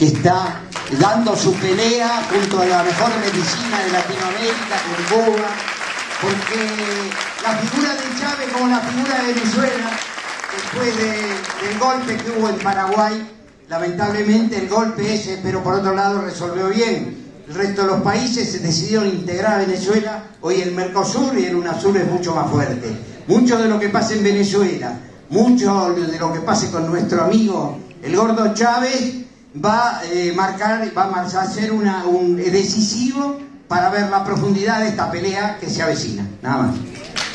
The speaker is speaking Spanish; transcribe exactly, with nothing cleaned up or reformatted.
que está dando su pelea junto a la mejor medicina de Latinoamérica, con Cuba, porque la figura de Chávez como la figura de Venezuela, después de, del golpe que hubo en Paraguay, lamentablemente el golpe ese, pero por otro lado resolvió bien. El resto de los países se decidieron integrar a Venezuela. Hoy el Mercosur y el UNASUR es mucho más fuerte. Mucho de lo que pasa en Venezuela, mucho de lo que pase con nuestro amigo el gordo Chávez va a eh, marcar, va a ser una, un decisivo para ver la profundidad de esta pelea que se avecina. Nada más.